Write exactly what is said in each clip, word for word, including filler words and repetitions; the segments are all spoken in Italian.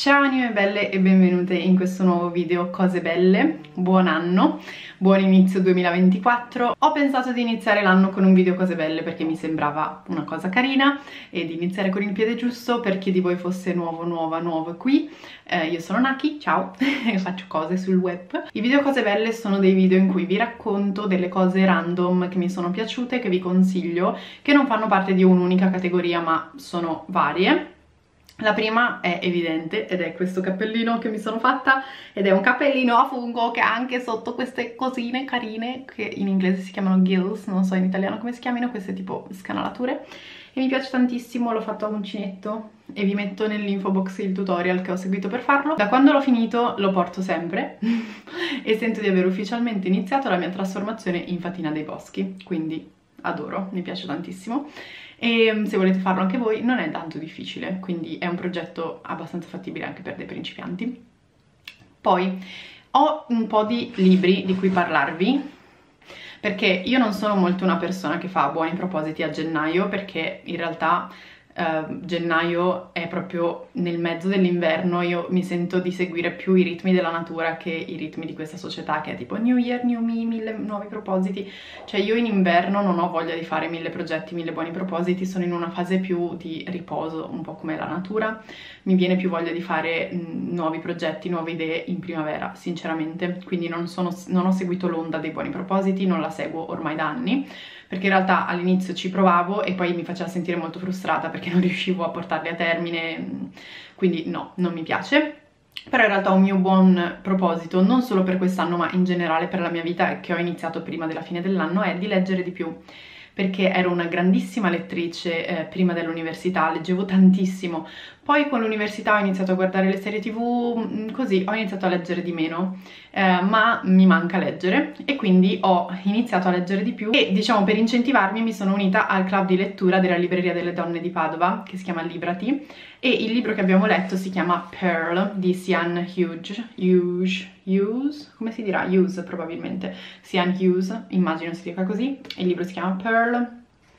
Ciao anime belle e benvenute in questo nuovo video Cose Belle. Buon anno, buon inizio duemilaventiquattro. Ho pensato di iniziare l'anno con un video Cose Belle perché mi sembrava una cosa carina e di iniziare con il piede giusto. Per chi di voi fosse nuovo, nuova, nuovo qui, eh, io sono Naki, ciao, e faccio cose sul web. I video Cose Belle sono dei video in cui vi racconto delle cose random che mi sono piaciute, che vi consiglio, che non fanno parte di un'unica categoria ma sono varie. La prima è evidente ed è questo cappellino che mi sono fatta, ed è un cappellino a fungo che ha anche sotto queste cosine carine che in inglese si chiamano gills, non so in italiano come si chiamino, queste tipo scanalature, e mi piace tantissimo. L'ho fatto a uncinetto e vi metto nell'info box il tutorial che ho seguito per farlo. Da quando l'ho finito lo porto sempre e sento di aver ufficialmente iniziato la mia trasformazione in fatina dei boschi, quindi adoro, mi piace tantissimo. E se volete farlo anche voi non è tanto difficile, quindi è un progetto abbastanza fattibile anche per dei principianti. Poi ho un po' di libri di cui parlarvi, perché io non sono molto una persona che fa buoni propositi a gennaio, perché in realtà Uh, gennaio è proprio nel mezzo dell'inverno. Io mi sento di seguire più i ritmi della natura che i ritmi di questa società che è tipo New Year, New Me, mille nuovi propositi. Cioè io in inverno non ho voglia di fare mille progetti, mille buoni propositi, sono in una fase più di riposo, un po' come la natura. Mi viene più voglia di fare mh, nuovi progetti, nuove idee in primavera, sinceramente. Quindi non, sono, non ho seguito l'onda dei buoni propositi, non la seguo ormai da anni, perché in realtà all'inizio ci provavo e poi mi faceva sentire molto frustrata perché non riuscivo a portarli a termine, quindi no, non mi piace. Però in realtà un mio buon proposito, non solo per quest'anno ma in generale per la mia vita, che ho iniziato prima della fine dell'anno, è di leggere di più, perché ero una grandissima lettrice eh, prima dell'università, leggevo tantissimo. Poi con l'università ho iniziato a guardare le serie tv, così ho iniziato a leggere di meno, eh, ma mi manca leggere e quindi ho iniziato a leggere di più e, diciamo, per incentivarmi mi sono unita al club di lettura della Libreria delle Donne di Padova, che si chiama Librati, e il libro che abbiamo letto si chiama Pearl di Sian Hughes, Hughes, Hughes, come si dirà? Hughes probabilmente, Sian Hughes, immagino si dica così. Il libro si chiama Pearl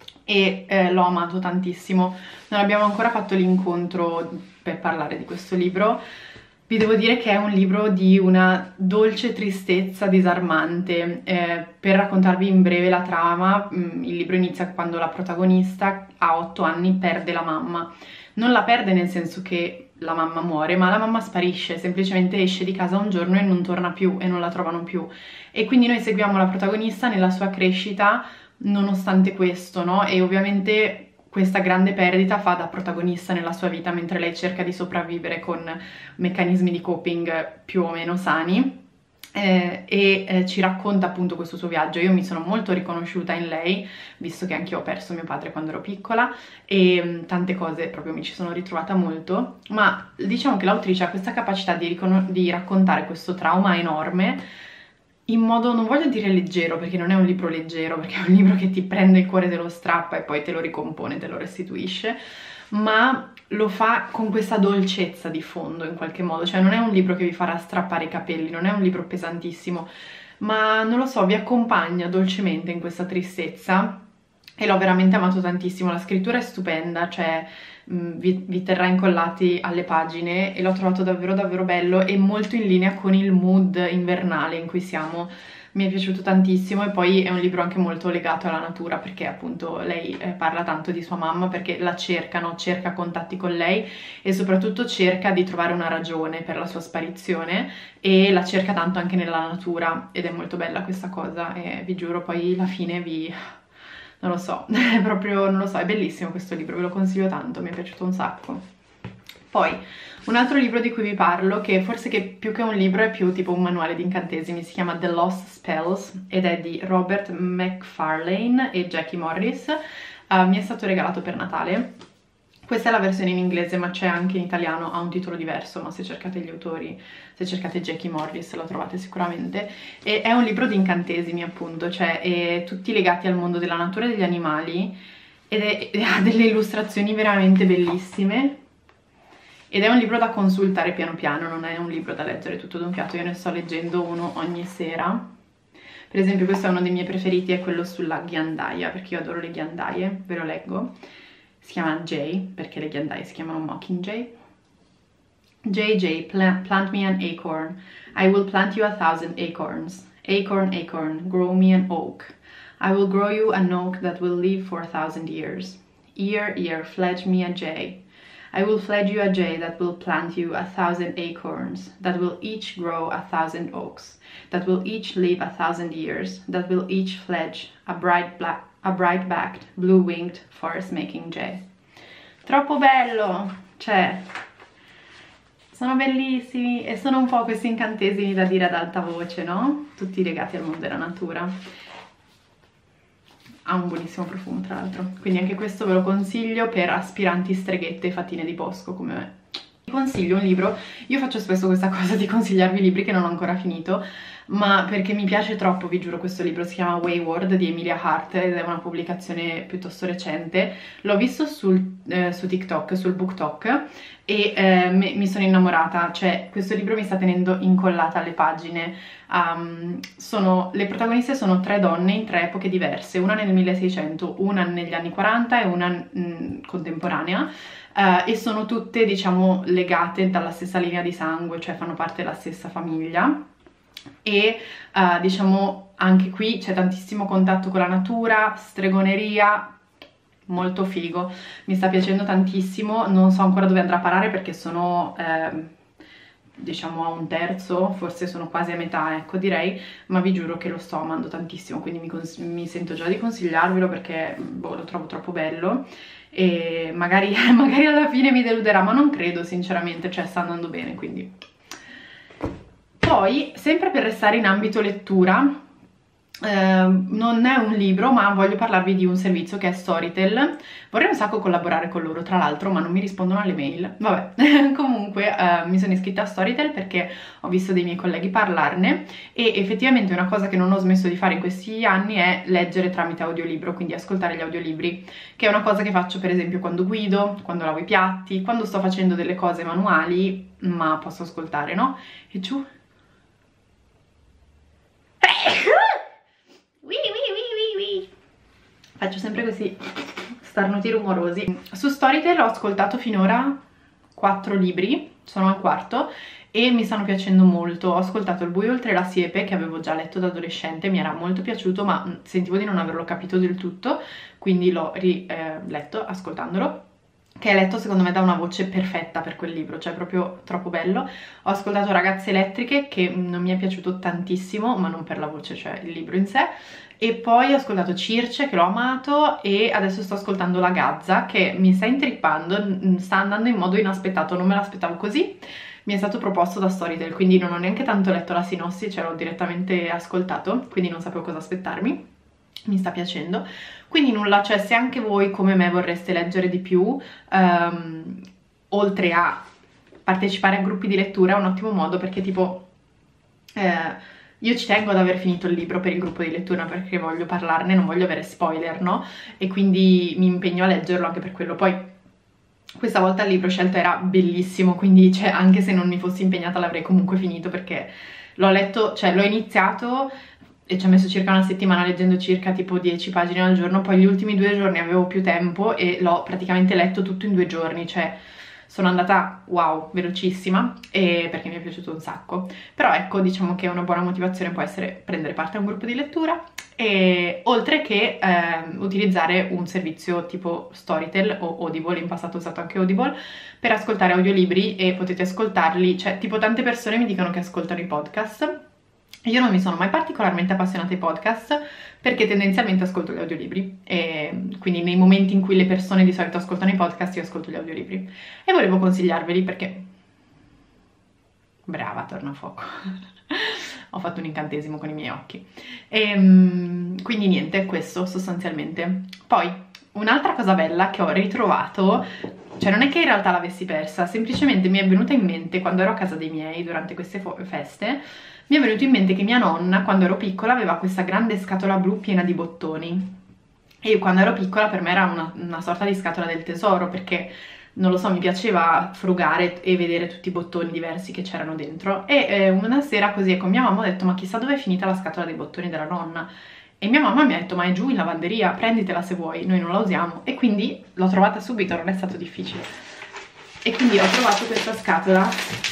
e eh, l'ho amato tantissimo. Non abbiamo ancora fatto l'incontro per parlare di questo libro. Vi devo dire che è un libro di una dolce tristezza disarmante. Eh, per raccontarvi in breve la trama, mh, il libro inizia quando la protagonista a otto anni perde la mamma. Non la perde nel senso che la mamma muore, ma la mamma sparisce, semplicemente esce di casa un giorno e non torna più e non la trovano più. E quindi noi seguiamo la protagonista nella sua crescita nonostante questo, no? E ovviamente questa grande perdita fa da protagonista nella sua vita mentre lei cerca di sopravvivere con meccanismi di coping più o meno sani. Eh, e eh, ci racconta appunto questo suo viaggio. Io mi sono molto riconosciuta in lei, visto che anche io ho perso mio padre quando ero piccola e mh, tante cose proprio mi ci sono ritrovata molto, ma diciamo che l'autrice ha questa capacità di, di raccontare questo trauma enorme in modo, non voglio dire leggero, perché non è un libro leggero, perché è un libro che ti prende il cuore, te lo strappa e poi te lo ricompone, te lo restituisce, ma lo fa con questa dolcezza di fondo in qualche modo. Cioè non è un libro che vi farà strappare i capelli, non è un libro pesantissimo, ma non lo so, vi accompagna dolcemente in questa tristezza e l'ho veramente amato tantissimo. La scrittura è stupenda, cioè mh, vi, vi terrà incollati alle pagine e l'ho trovato davvero davvero bello e molto in linea con il mood invernale in cui siamo. Mi è piaciuto tantissimo e poi è un libro anche molto legato alla natura, perché appunto lei eh, parla tanto di sua mamma, perché la cercano, cerca contatti con lei e soprattutto cerca di trovare una ragione per la sua sparizione e la cerca tanto anche nella natura ed è molto bella questa cosa e vi giuro poi la fine vi... non lo so, è proprio, non lo so, è bellissimo questo libro, ve lo consiglio tanto, mi è piaciuto un sacco. Poi un altro libro di cui vi parlo, che forse che più che un libro è più tipo un manuale di incantesimi, si chiama The Lost Spells ed è di Robert Macfarlane e Jackie Morris. Uh, mi è stato regalato per Natale. Questa è la versione in inglese, ma c'è anche in italiano, ha un titolo diverso, ma se cercate gli autori, se cercate Jackie Morris lo trovate sicuramente. E è un libro di incantesimi appunto, cioè è tutti legati al mondo della natura e degli animali ed è, ha delle illustrazioni veramente bellissime. Ed è un libro da consultare piano piano, non è un libro da leggere tutto d'un fiato. Io ne sto leggendo uno ogni sera. Per esempio questo è uno dei miei preferiti, è quello sulla ghiandaia, perché io adoro le ghiandaie, ve lo leggo. Si chiama Jay, perché le ghiandaie si chiamano Mockingjay. J J, plant, plant me an acorn. I will plant you a thousand acorns. Acorn, acorn, grow me an oak. I will grow you an oak that will live for a thousand years. Ear, ear, fledge me a jay. I will fledge you a jay that will plant you a thousand acorns, that will each grow a thousand oaks, that will each live a thousand years, that will each fledge a bright black, a bright-backed, blue-winged, forest-making jay. Troppo bello! Cioè, sono bellissimi e sono un po' questi incantesimi da dire ad alta voce, no? Tutti legati al mondo della natura. Ha un buonissimo profumo, tra l'altro, quindi anche questo ve lo consiglio per aspiranti streghette e fattine di bosco come me. Vi consiglio un libro. Io faccio spesso questa cosa di consigliarvi libri che non ho ancora finito, ma perché mi piace troppo, vi giuro. Questo libro si chiama Wayward di Emilia Hart ed è una pubblicazione piuttosto recente. L'ho visto sul, eh, su TikTok, sul BookTok, e eh, mi, mi sono innamorata. Cioè, questo libro mi sta tenendo incollata alle pagine. Um, sono, le protagoniste sono tre donne in tre epoche diverse, una nel milleseicento, una negli anni quaranta e una mh, contemporanea. Uh, e sono tutte, diciamo, legate dalla stessa linea di sangue, cioè fanno parte della stessa famiglia. E uh, diciamo anche qui c'è tantissimo contatto con la natura, stregoneria, molto figo, mi sta piacendo tantissimo. Non so ancora dove andrà a parare perché sono eh, diciamo a un terzo, forse sono quasi a metà, ecco, direi, ma vi giuro che lo sto amando tantissimo, quindi mi, mi sento già di consigliarvelo perché boh, lo trovo troppo bello. E magari, magari alla fine mi deluderà, ma non credo sinceramente, cioè sta andando bene, quindi. Poi, sempre per restare in ambito lettura, eh, non è un libro, ma voglio parlarvi di un servizio che è Storytel. Vorrei un sacco collaborare con loro, tra l'altro, ma non mi rispondono alle mail. Vabbè, comunque eh, mi sono iscritta a Storytel perché ho visto dei miei colleghi parlarne e effettivamente una cosa che non ho smesso di fare in questi anni è leggere tramite audiolibro, quindi ascoltare gli audiolibri, che è una cosa che faccio per esempio quando guido, quando lavo i piatti, quando sto facendo delle cose manuali, ma posso ascoltare, no? E giù... Faccio sempre questi starnuti rumorosi. Su Storytel ho ascoltato finora quattro libri, sono al quarto, e mi stanno piacendo molto. Ho ascoltato Il buio oltre la siepe, che avevo già letto da adolescente, mi era molto piaciuto, ma sentivo di non averlo capito del tutto, quindi l'ho riletto ascoltandolo, che è letto secondo me da una voce perfetta per quel libro, cioè proprio troppo bello. Ho ascoltato Ragazze elettriche, che non mi è piaciuto tantissimo, ma non per la voce, cioè il libro in sé. E poi ho ascoltato Circe, che l'ho amato, e adesso sto ascoltando La Gazza, che mi sta intrippando, sta andando in modo inaspettato, non me l'aspettavo così. Mi è stato proposto da Storytel, quindi non ho neanche tanto letto la sinossi, cioè l'ho direttamente ascoltato, quindi non sapevo cosa aspettarmi. Mi sta piacendo. Quindi nulla, cioè se anche voi come me vorreste leggere di più, um, oltre a partecipare a gruppi di lettura, è un ottimo modo, perché tipo... Eh, io ci tengo ad aver finito il libro per il gruppo di lettura perché voglio parlarne, non voglio avere spoiler, no? E quindi mi impegno a leggerlo anche per quello. Poi questa volta il libro scelto era bellissimo, quindi cioè, anche se non mi fossi impegnata l'avrei comunque finito, perché l'ho letto, cioè l'ho iniziato e ci ho messo circa una settimana leggendo circa tipo dieci pagine al giorno, poi gli ultimi due giorni avevo più tempo e l'ho praticamente letto tutto in due giorni, cioè... Sono andata, wow, velocissima, e perché mi è piaciuto un sacco. Però ecco, diciamo che una buona motivazione può essere prendere parte a un gruppo di lettura, e oltre che eh, utilizzare un servizio tipo Storytel o Audible, in passato ho usato anche Audible, per ascoltare audiolibri, e potete ascoltarli, cioè tipo tante persone mi dicono che ascoltano i podcast. Io non mi sono mai particolarmente appassionata ai podcast perché tendenzialmente ascolto gli audiolibri, e quindi nei momenti in cui le persone di solito ascoltano i podcast io ascolto gli audiolibri, e volevo consigliarveli perché... Brava, torna a fuoco. Ho fatto un incantesimo con i miei occhi. E, quindi niente, questo sostanzialmente. Poi un'altra cosa bella che ho ritrovato, cioè non è che in realtà l'avessi persa, semplicemente mi è venuta in mente quando ero a casa dei miei durante queste feste. Mi è venuto in mente che mia nonna, quando ero piccola, aveva questa grande scatola blu piena di bottoni. E io quando ero piccola per me era una, una sorta di scatola del tesoro, perché, non lo so, mi piaceva frugare e vedere tutti i bottoni diversi che c'erano dentro. E eh, una sera così con mia mamma ho detto: ma chissà dove è finita la scatola dei bottoni della nonna? E mia mamma mi ha detto: ma è giù in lavanderia, prenditela se vuoi, noi non la usiamo. E quindi l'ho trovata subito, non è stato difficile. E quindi ho trovato questa scatola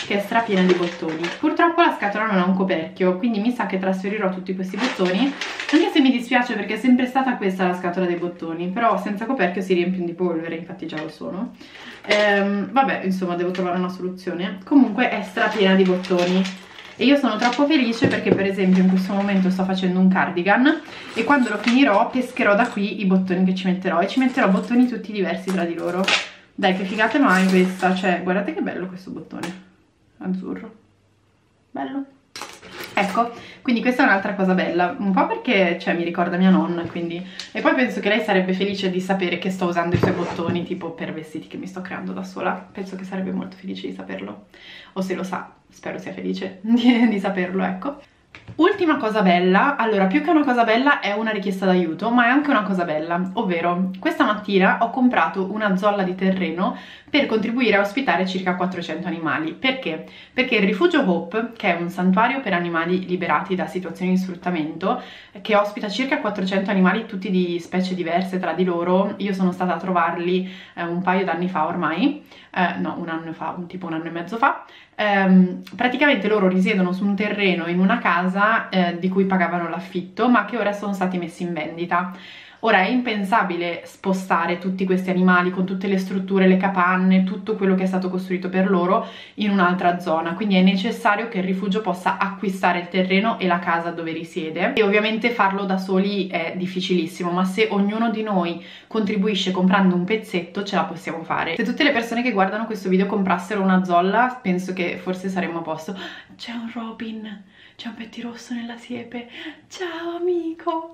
che è strapiena di bottoni. Purtroppo la scatola non ha un coperchio, quindi mi sa che trasferirò tutti questi bottoni, anche se mi dispiace perché è sempre stata questa la scatola dei bottoni, però senza coperchio si riempiono di polvere, infatti già lo sono. Ehm, vabbè, insomma, devo trovare una soluzione. Comunque è strapiena di bottoni e io sono troppo felice perché per esempio in questo momento sto facendo un cardigan e quando lo finirò pescherò da qui i bottoni che ci metterò, e ci metterò bottoni tutti diversi tra di loro. Dai, che figata mai questa, cioè guardate che bello questo bottone azzurro, bello. Ecco, quindi questa è un'altra cosa bella, un po' perché cioè, mi ricorda mia nonna, quindi... E poi penso che lei sarebbe felice di sapere che sto usando i suoi bottoni tipo per vestiti che mi sto creando da sola. Penso che sarebbe molto felice di saperlo, o se lo sa, spero sia felice di, di saperlo, ecco. Ultima cosa bella, allora più che una cosa bella è una richiesta d'aiuto, ma è anche una cosa bella, ovvero questa mattina ho comprato una zolla di terreno per contribuire a ospitare circa quattrocento animali. Perché? Perché il rifugio Hope, che è un santuario per animali liberati da situazioni di sfruttamento, che ospita circa quattrocento animali tutti di specie diverse tra di loro, io sono stata a trovarli eh, un paio d'anni fa ormai, eh, no un anno fa, tipo un anno e mezzo fa. Um, praticamente loro risiedono su un terreno in una casa eh, di cui pagavano l'affitto, ma che ora sono stati messi in vendita. Ora è impensabile spostare tutti questi animali con tutte le strutture, le capanne, tutto quello che è stato costruito per loro in un'altra zona, quindi è necessario che il rifugio possa acquistare il terreno e la casa dove risiede, e ovviamente farlo da soli è difficilissimo, ma se ognuno di noi contribuisce comprando un pezzetto ce la possiamo fare. Se tutte le persone che guardano questo video comprassero una zolla, penso che forse saremmo a posto. C'è un Robin, c'è un pettirosso nella siepe, ciao amico!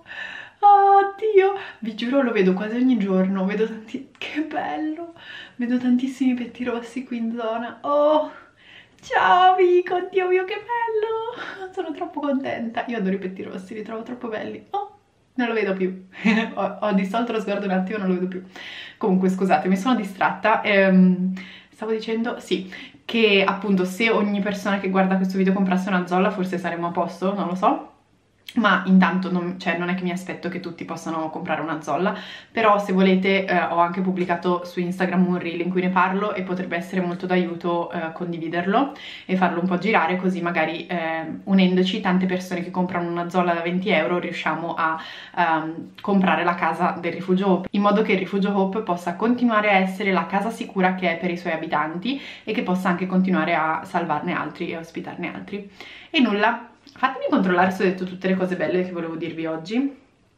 Oddio, vi giuro lo vedo quasi ogni giorno, vedo tanti... che bello, vedo tantissimi pettirossi qui in zona. Oh, ciao amico, oddio mio che bello, sono troppo contenta, io adoro i pettirossi, li trovo troppo belli. Oh, non lo vedo più, ho, ho distolto lo sguardo un attimo, non lo vedo più. Comunque scusate, mi sono distratta, ehm, stavo dicendo, sì, che appunto se ogni persona che guarda questo video comprasse una zolla forse saremmo a posto, non lo so. Ma intanto non, cioè, non è che mi aspetto che tutti possano comprare una zolla, però se volete eh, ho anche pubblicato su Instagram un reel in cui ne parlo e potrebbe essere molto d'aiuto eh, condividerlo e farlo un po' girare, così magari eh, unendoci tante persone che comprano una zolla da venti euro riusciamo a um, comprare la casa del rifugio Hope, in modo che il rifugio Hope possa continuare a essere la casa sicura che è per i suoi abitanti e che possa anche continuare a salvarne altri e ospitarne altri. E nulla, fatemi controllare se ho detto tutte le cose belle che volevo dirvi oggi.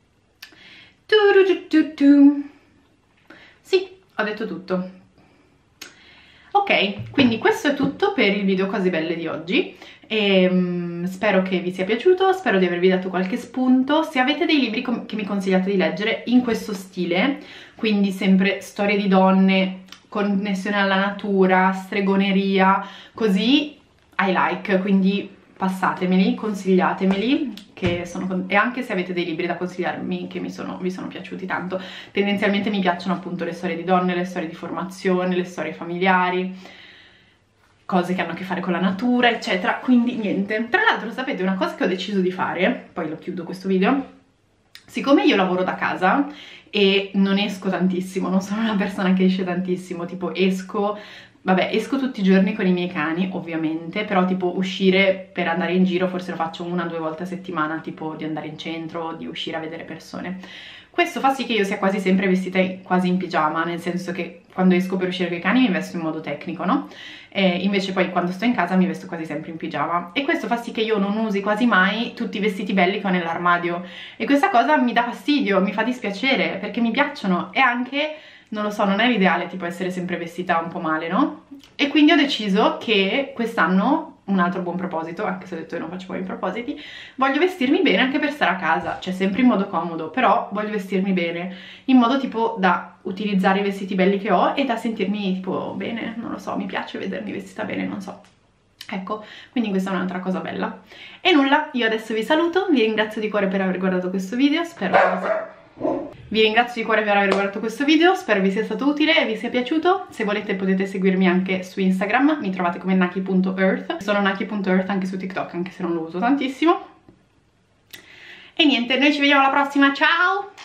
Sì, ho detto tutto. Ok, quindi questo è tutto per il video cose belle di oggi. E, um, spero che vi sia piaciuto, spero di avervi dato qualche spunto. Se avete dei libri che mi consigliate di leggere in questo stile, quindi sempre storie di donne, connessione alla natura, stregoneria, così I like, quindi passatemeli, consigliatemeli, che sono, e anche se avete dei libri da consigliarmi che mi sono, vi sono piaciuti tanto. Tendenzialmente mi piacciono appunto le storie di donne, le storie di formazione, le storie familiari, cose che hanno a che fare con la natura, eccetera, quindi niente. Tra l'altro sapete una cosa che ho deciso di fare, poi lo chiudo questo video, siccome io lavoro da casa e non esco tantissimo, non sono una persona che esce tantissimo, tipo esco... Vabbè, esco tutti i giorni con i miei cani, ovviamente, però tipo uscire per andare in giro forse lo faccio una o due volte a settimana, tipo di andare in centro, di uscire a vedere persone. Questo fa sì che io sia quasi sempre vestita quasi in pigiama, nel senso che quando esco per uscire con i cani mi vesto in modo tecnico, no? E invece poi quando sto in casa mi vesto quasi sempre in pigiama. E questo fa sì che io non usi quasi mai tutti i vestiti belli che ho nell'armadio. E questa cosa mi dà fastidio, mi fa dispiacere, perché mi piacciono e anche... non lo so, non è l'ideale tipo essere sempre vestita un po' male, no? E quindi ho deciso che quest'anno, un altro buon proposito, anche se ho detto che non faccio buoni propositi, voglio vestirmi bene anche per stare a casa, cioè sempre in modo comodo, però voglio vestirmi bene, in modo tipo da utilizzare i vestiti belli che ho e da sentirmi tipo bene, non lo so, mi piace vedermi vestita bene, non so. Ecco, quindi questa è un'altra cosa bella. E nulla, io adesso vi saluto, vi ringrazio di cuore per aver guardato questo video, spero che vi sia... Vi ringrazio di cuore per aver guardato questo video, spero vi sia stato utile e vi sia piaciuto. Se volete potete seguirmi anche su Instagram, mi trovate come naki punto earth. Sono naki punto earth anche su TikTok, anche se non lo uso tantissimo. E niente, noi ci vediamo alla prossima, ciao!